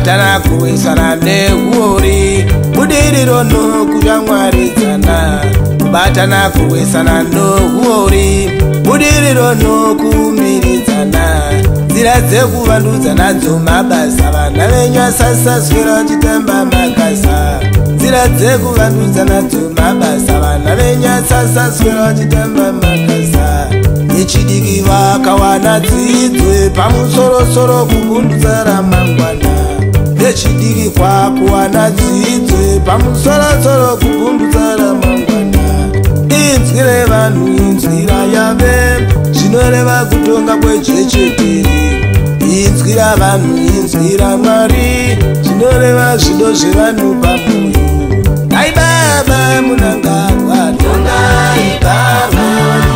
kubatana kuwesana neuri budiriro nokushamwaridzana kubatana kuwesana nouri budiriro nokumiridzana nzira dzekuvandudza nadzo mabasa vana venyasasaswera chitamba makasa nzira dzekuvandudza nadzo mabasa vana venyasasaswera chitamba makasa yechidiki vakawana dzidzo pamusorosoro kugundudza ramangwana yechidiki kwakuwana dzidzo pamusorosoro kugundudza ramangwana inzwire vanhu inzwira yave zvinoreva kutonga kwejecheperi inzwira vanhu inzwira mwari zvinoreva zvido zvevanhu pamoyo dai baba Mnangagwa tongai baba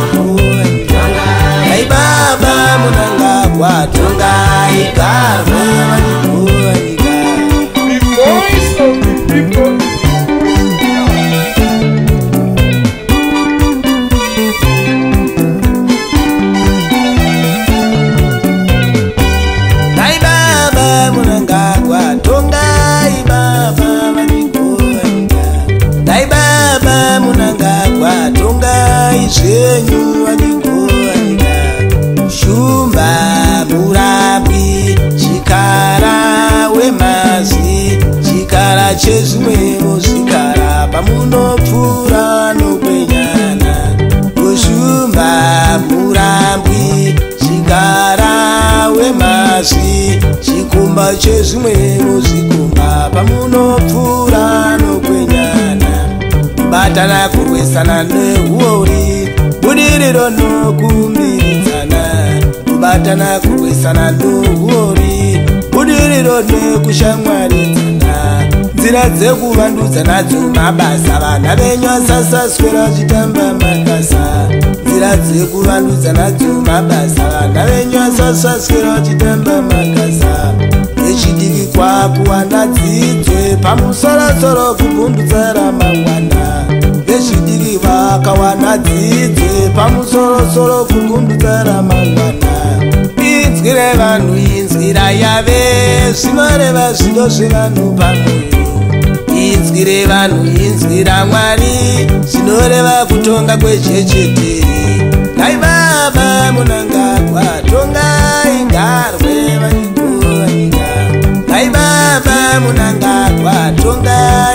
dai baba Mnangagwa tongai baba The voice of the people. dai baba Mnangagwa tongai baba dai baba Mnangagwa tongai zvenyu vanikoanika shumba murapi chikara wemazi chikara chezvimwevo zvikara pamunopfuura nokwenyana kushumba murambwi chikara wemazi chikumba chezvimwevo zvikumba pamunopfuura nokwenyana kubatana kurwesana neuri budiriro nokumiridzana kubatana kurwesana neuri budiriro nekushamwaridzana nzira dzekuvandudza nadzo mabasa vana venyasasaswera chitamba makasa nzira dzekuvandudza nadzo mabasa vana venyasasaswera chitamba makasa yechidiki kwakuwana dzidzo pamusorosoro kugundudza ramangwana yechidiki vakawana dzidzo pamusorosoro kugundudza ramangwana inzwire vanhu inzwira yave zvinoreva zvido zvevanhu pamoyo inzwire vanhu inzwira mwari zvinoreva kutonga kwejecheteri dai baba Mnangagwa tongai garwe vanikoanika dai baba Mnangagwa tongai